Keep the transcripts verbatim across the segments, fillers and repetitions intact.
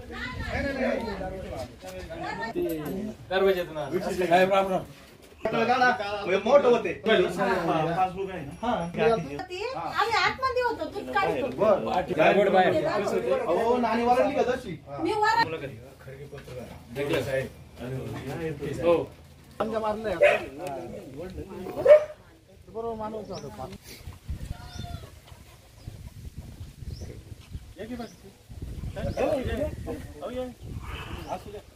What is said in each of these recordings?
मोठं होते आम्ही आतमध्ये होतो दूध काढतो हो नानी वरली का तशी मी वर हो पंजा मारले बरोबर माणूस होता एक ही बाकी हो ये असू दे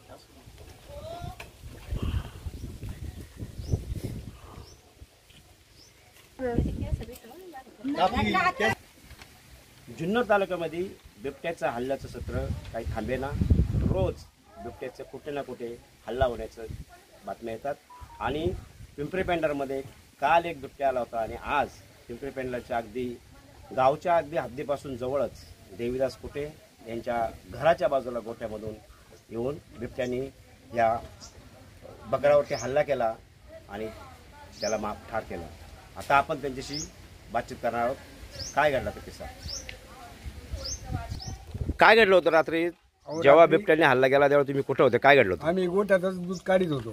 जुन्नर तालुक्यामध्ये बिबट्याचा हल्ल्याचं सत्र काही थांबेना. रोज बिबट्याचं कुठे ना कुठे हल्ला होण्याचं बातम्या येतात आणि पिंपरी पेंढारमध्ये काल एक बिबट्या आला होता आणि आज पिंपरी पेंढारच्या अगदी गावच्या अगदी हद्दीपासून जवळच देवीदास कुटे यांच्या घराच्या बाजूला गोठ्यामधून येऊन बिबट्याने या बकरावरती हल्ला केला आणि त्याला माफ ठार केला. आता आपण त्यांच्याशी बातचीत करणार आहोत. काय घडला तो किस्सा? काय घडलं होतं रात्री जेव्हा बिबट्याने हल्ला केला तेव्हा तुम्ही कुठे होते? काय घडलं होतं? आम्ही गोठ्यातच दूध काढीत होतो.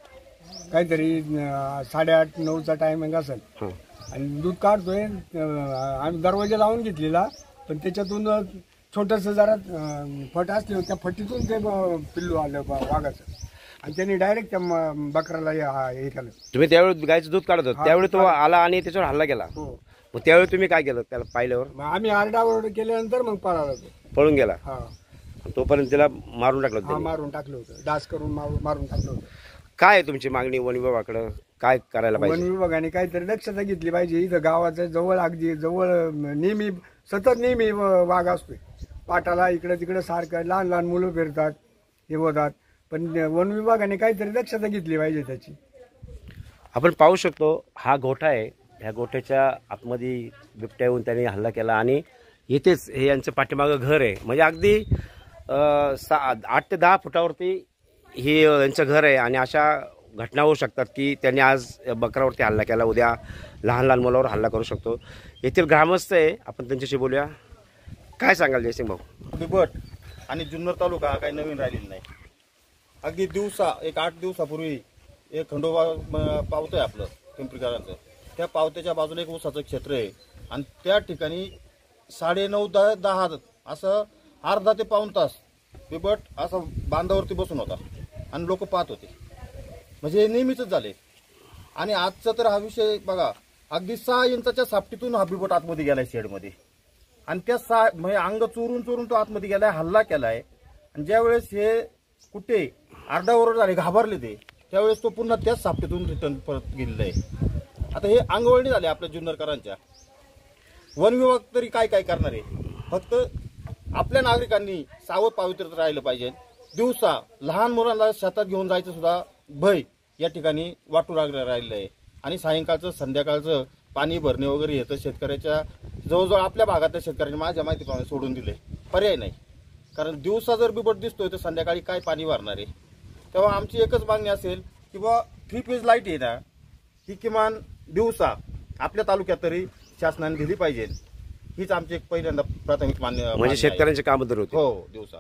काहीतरी साडेआठ नऊचा टायमिंग असेल आणि दूध काढतोय. आम्ही दरवाजा लावून घेतलेला पण त्याच्यातून छोटंसं जरा फट असली त्या फटीतून ते पिल्लू आलं वाघाचं आणि त्यांनी डायरेक्ट त्या बकराला हे केलं. तुम्ही त्यावेळी गायचं दूध काढत होता त्यावेळी तो आला आणि त्याच्यावर हल्ला केला. हो. मग त्यावेळी तुम्ही काय केलं त्याला पाहिल्यावर? आम्ही आरडाओरड केल्यानंतर मग पळाला पळून गेला. हा तोपर्यंत त्याला मारून टाकलं होतं. मारून टाकलं होतं. डास करून मारून टाकलं होतं. काय तुमची मागणी वन विभागाकडे? काय करायला पाहिजे? वन विभागाने काहीतरी दक्षता घेतली पाहिजे. इथं गावाच्या जवळ अगदी जवळ नेहमी सतत नेहमी वाघ असतोय पाटाला इकडे तिकडे सारखं. लहान लहान मुलं फिरतात हे होतात पण वन विभागाने काहीतरी दक्षता घेतली पाहिजे त्याची. आपण पाहू शकतो हा गोठा आहे. ह्या गोठ्याच्या आतमध्ये बिबट्या येऊन त्यांनी हल्ला केला आणि इथेच हे यांचं पाठीमागं घर आहे. म्हणजे अगदी सा आठ ते दहा फुटावरती हे यांचं घर आहे आणि अशा घटना होऊ शकतात की त्यांनी आज बकरावरती हल्ला केला, उद्या लहान लहान मुलावर हल्ला करू शकतो. येथील ग्रामस्थ आहे, आपण त्यांच्याशी बोलूया. काय सांगाल जयसिंग भाऊ? बिबट आणि जुन्नर तालुका काही नवीन राहिलेला नाही. अगदी दिवसा एक आठ दिवसापूर्वी एक खंडोबा पावतं आहे आपलं पिंपरीकरांचं. त्या पावत्याच्या बाजूला एक ऊसाचं क्षेत्र आहे आणि त्या ठिकाणी साडे नऊ दहा दहा असं अर्धा ते पाऊण तास बिबट असं बांधावरती बसून होता आणि लोक पाहत होते. म्हणजे हे नेहमीच झाले. आणि आजचा तर हा विषय बघा, अगदी सहा इंचाच्या सापटीतून हा बिबट आतमध्ये गेलाय शेडमध्ये आणि त्या सहा म्हणजे अंग चोरून चोरून तो आतमध्ये गेलाय, हल्ला केलाय. आणि ज्यावेळेस हे कुठे आरडाओरड झाले, घाबरले ते, त्यावेळेस तो पुन्हा त्याच सापटीतून रिटर्न परत गेलेला आहे. आता हे अंगवळणी झाले आपल्या जुन्नरकरांच्या. वन विभाग तरी काय काय करणार आहे? फक्त आपल्या नागरिकांनी सावध पावित्र्यात राहिलं पाहिजे. दिवसा लहान मुलांना शेतात घेऊन जायचं सुद्धा भय या ठिकाणी वाटू राहिलं आहे. आणि सायंकाळचं संध्याकाळचं पाणी भरणे वगैरे येतं शेतकऱ्याच्या जवळजवळ आपल्या भागातल्या शेतकऱ्यांनी माझ्या माहितीप्रमाणे सोडून दिले. पर्याय नाही, कारण दिवसा जर बिबट दिसतोय तर संध्याकाळी काय पाणी भरणार आहे? तेव्हा आमची एकच मागणी असेल की बा थ्री फेज लाईट आहे ना, ही किमान दिवसा आपल्या तालुक्यात तरी शासनाने दिली पाहिजे. हीच आमची एक पहिल्यांदा प्राथमिक मान्य म्हणजे शेतकऱ्यांचे काम तर होते. हो दिवसा.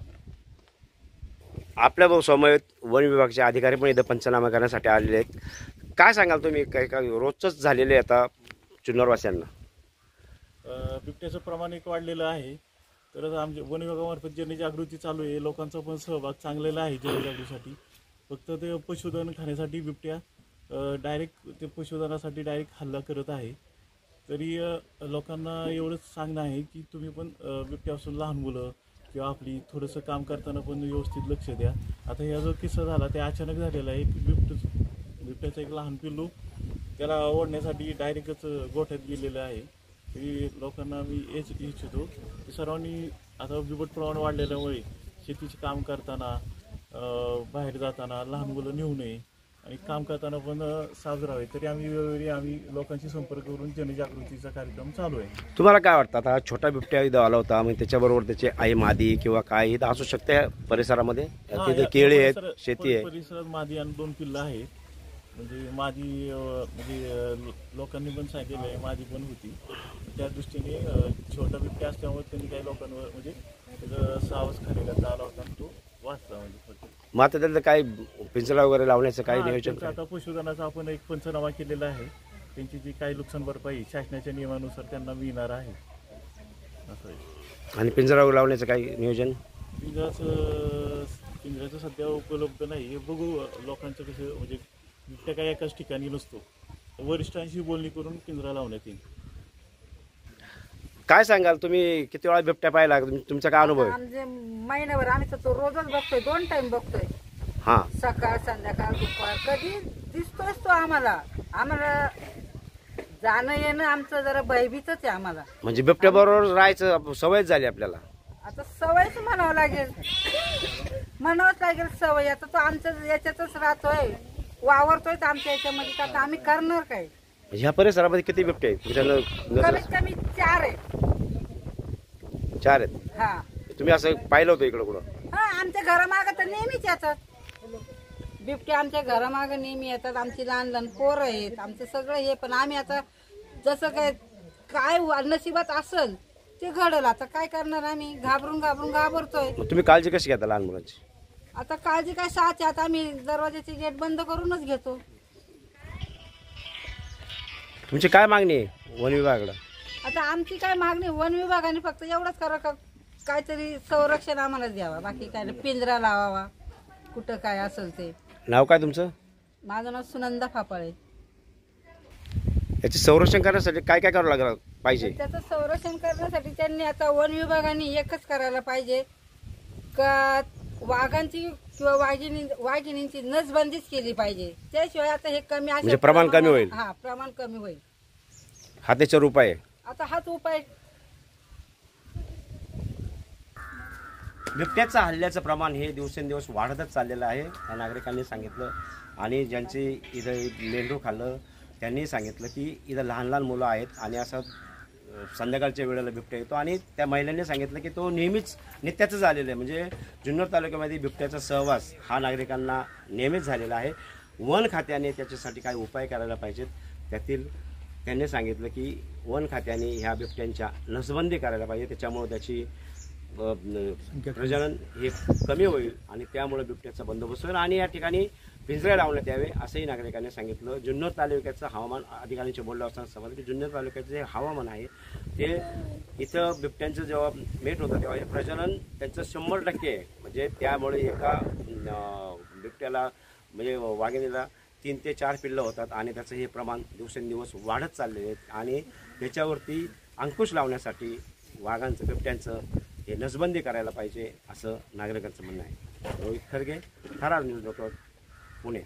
आपल्या समवेत वन विभागाचे अधिकारी पण इथं पंचनामा करण्यासाठी आलेले आहेत. काय सांगाल तुम्ही? काय काय रोजच झालेले आहे आता जुन्नरवासियांना? बिबट्याचं प्रमाण एक वाढलेलं आहे. तर आमच्या वन विभागामार्फत जनजागृती चालू आहे. लोकांचा पण सहभाग चांगलेला आहे जनजागृतीसाठी. फक्त ते पशुधन खाण्यासाठी बिबट्या डायरेक्ट ते पशुधनासाठी डायरेक्ट हल्ला करत आहे. तरी लोकांना एवढंच सांगणं आहे की तुम्ही पण बिबट्यापासून लहान मुलं किंवा आपली थोडंसं काम करताना पण व्यवस्थित लक्ष द्या. आता ह्या जो किस्सा झाला ते अचानक झालेला आहे. बिबट बिबट्याचं एक लहान पिल्लू त्याला ओढण्यासाठी डायरेक्टच गोठ्यात गेलेलं आहे. तरी लोकांना मी हेच इच्छितो की सर्वांनी आता बिबट प्रमाण वाढलेल्यामुळे शेतीचे काम करताना बाहेर जाताना लहान मुलं नेऊ नये आणि काम करताना पण सावध राहावे. तरी आम्ही वेळोवेळी आम्ही लोकांशी संपर्क करून जनजागृतीचा कार्यक्रम चालू आहे. तुम्हाला काय वाटतं आता छोटा बिबट्या इथं आला होता, मग त्याच्याबरोबर त्याचे आई मादी किंवा काय इथं असू शकते परिसरामध्ये? तिथे केळी आहेत, शेती आहे, परिसरात मादी आणि दोन पिल्लं आहेत. म्हणजे मादी म्हणजे लोकांनी पण सांगितलं आहे मादी पण होती. त्या दृष्टीने छोटा बिबट्या असल्यामुळे त्यांनी काही लोकांवर म्हणजे त्याचं सावध खाली आला होता तो मग आता त्याचं काय पिंजरा वगैरे लावण्याचं काय हा, नियोजन त्यांचं आता पशुधनाचा आपण एक पंचनामा केलेला आहे. त्यांची जी काही नुकसान भरपाई शासनाच्या नियमानुसार त्यांना मिळणार आहे असं आहे. आणि पिंजरा वगैरे लावण्याचं काय नियोजन? पिंजराचं पिंजऱ्याचं सध्या उपलब्ध नाही. हे बघू लोकांचं कसं म्हणजे बिबट्या काय एकाच ठिकाणी नसतो. वरिष्ठांशी बोलणी करून पिंजरा लावण्यात येईल. काय सांगाल तुम्ही, किती वेळा बिबट्या पाहिला, तुमचा काय अनुभव आहे? आमचे महिन्याभर आम्ही तर तो रोजच बघतोय, दोन टाइम बघतोय, हां सकाळ संध्याकाळ दुपार, कधी दिसतोच तो आम्हाला. आम्हाला जाणं येणं आमचं जरा भयभीतच आहे आम्हाला. म्हणजे बिबट्या बरोबर राहायचं सवयच झाली आपल्याला. आता सवयच म्हणावं लागेल, म्हणावंच लागेल सवय. आता तो आमच्या याच्यातच राहतोय, वावरतोय आमच्या याच्यामध्ये, तर आता आम्ही करणार काय? ह्या परिसरामध्ये किती बिबटे आहेत तुमच्या नजरेत? कमीत कमी चार आहे. चार आहेत. हा तुम्ही असं पाहिलं होतं इकडं कुठं? हा आमच्या घरामागं तर नेहमीच येतात बिबटे. आमच्या घरामागं नेहमी येतात. आमची लहान लहान पोरं आहेत, आमचं सगळं हे. पण आम्ही आता जसं काय काय नशिबात असल ते घडल. आता काय करणार, आम्ही घाबरून घाबरून घाबरतोय. मग तुम्ही काळजी कशी घेता लहान मुलांची? आता काळजी काय सहाच्या आता आम्ही दरवाजाचे गेट बंद करूनच घेतो. तुमची काय मागणी आहे वन विभागाकडं? आता आमची काय मागणी, वन विभागाने फक्त एवढंच करा का काहीतरी संरक्षण आम्हाला द्यावा, बाकी काय नाही. पिंजरा लावावा कुठं काय असेल ते. नाव काय तुमचं? माझं नाव सुनंदा फापाळे. याचे संरक्षण करण्यासाठी काय काय करावं लागलं पाहिजे? त्याचं संरक्षण करण्यासाठी त्यांनी आता वन विभागाने एकच करायला पाहिजे का वाघांची किंवा वाघिणी वाघिणींची नसबंदीच केली पाहिजे. त्याशिवाय आता हे कमी अशा म्हणजे प्रमाण कमी होईल. हा प्रमाण कमी होईल. हा त्याच्यावर उपाय आहे. आता हाच उपाय. बिबट्याचा हल्ल्याचं प्रमाण हे दिवसेंदिवस वाढतच चाललेलं आहे, या नागरिकांनी सांगितलं. आणि ज्यांची इथं मेंढरू खाल्लं त्यांनी सांगितलं की इथं लहान लहान मुलं आहेत आणि असं संध्याकाळच्या वेळेला बिबट्या येतो. आणि त्या महिलांनी सांगितलं की तो नेहमीच नित्याचं झालेलं आहे. म्हणजे जुन्नर तालुक्यामध्ये बिबट्याचा सहवास हा नागरिकांना नेहमीच झालेला आहे. वन खात्याने त्याच्यासाठी काही उपाय करायला पाहिजेत. त्यातील त्यांनी सांगितलं की वन खात्याने ह्या बिबट्यांच्या नसबंदी करायला पाहिजे, त्याच्यामुळे त्याची प्रजनन हे कमी होईल आणि त्यामुळे बिबट्याचा बंदोबस्त होईल आणि या ठिकाणी पिंजरे लावण्यात यावे असंही नागरिकांनी सांगितलं. जुन्नर तालुक्याचं हवामान अधिकाऱ्यांशी बोललो असताना समजलं की जुन्नर तालुक्याचं जे हवामान आहे ते इथं बिबट्यांचं जेव्हा मेट होतं तेव्हा हे प्रजनन त्यांचं शंभर टक्के आहे. म्हणजे त्यामुळे एका बिबट्याला म्हणजे वाघिणीला तीन ते चार पिल्लं होतात आणि त्याचं हे प्रमाण दिवसेंदिवस वाढत चालले आहेत. आणि त्याच्यावरती अंकुश लावण्यासाठी वाघांचं बिबट्यांचं हे नसबंदी करायला पाहिजे असं नागरिकांचं म्हणणं आहे. रोहित खरगे, थरार न्यूज नेटवर्क, पुणे.